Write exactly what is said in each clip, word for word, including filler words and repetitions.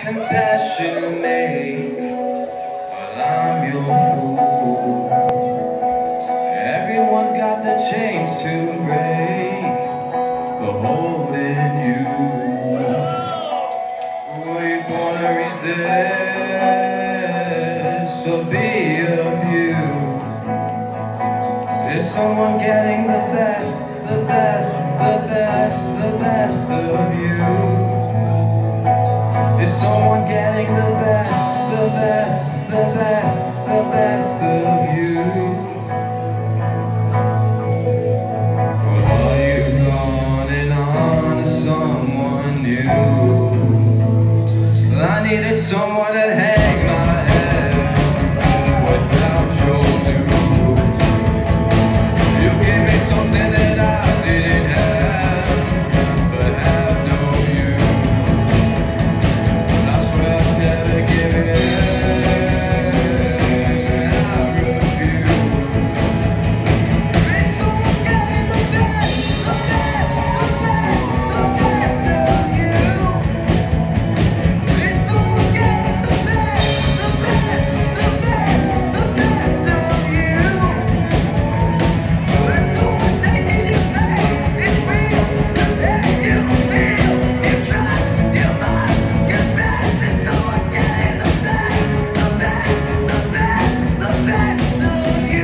confession to make. Well, I'm your fool. Everyone's got the chains to break, but holding you. Were you gonna resist or be abused? Is someone getting the best, the best, the best, the best of you? Is someone getting the best, the best, the best, the best of you? Or are you running on to someone new? Well, I needed someone to hang my head without your news. You gave me something that I didn't have, but have no use. I swear I'll never give it up. I refuse. Is someone getting the best, the best, the best, the best of you? Is someone getting the best, the best, the best, the best of you? Is someone taking your faith? It's real, the pain you feel, you trust, you must confess. Is someone getting the best, the best, the best, the best of you?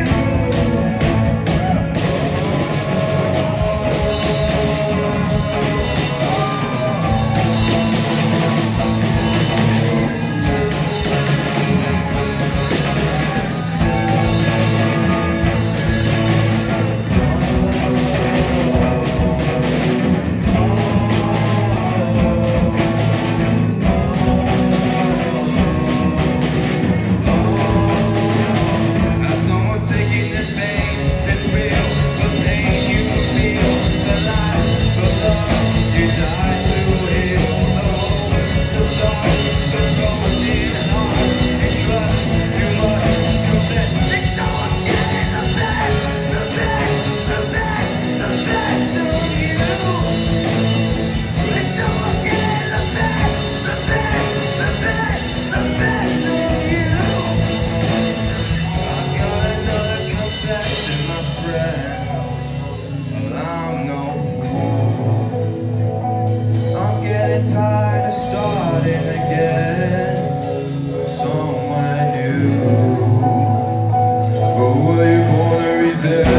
Has someone taking the pain that's real, the pain you feel, the life, the love you die to heal, the hope, the stars, the scars in an heart, and trust you must confess. Is someone getting the best, the best, the best, the best of you? Is someone getting the best, the best, the best, the best of you? I've got another confession, my friends. Well, I'm no fool. I'm getting tired of starting again somewhere new. But were you born to resist?